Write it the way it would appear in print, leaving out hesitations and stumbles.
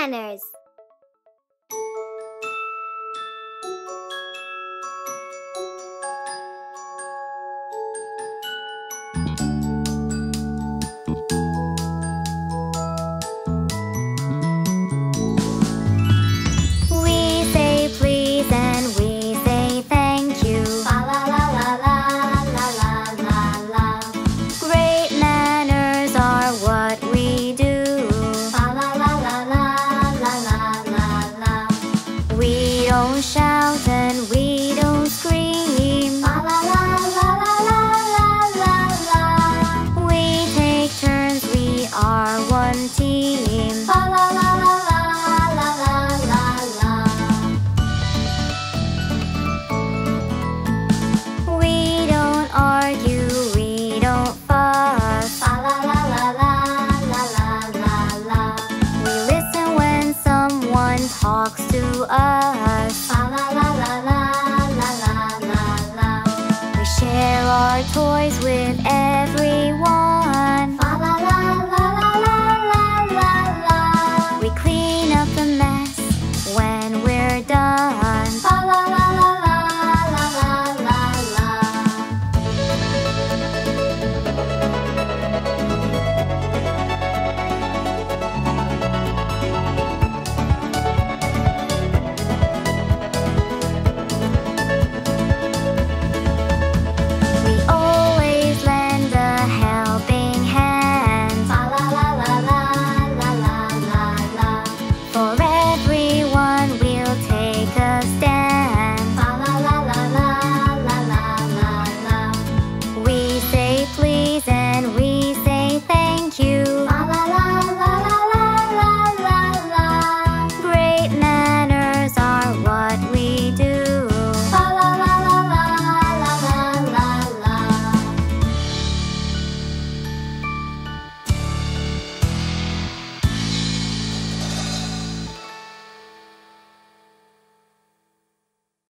manners. We say please and we say thank you. La la la la la la la la la. Great manners are what we do. La la la la la la la la la. We don't shout and we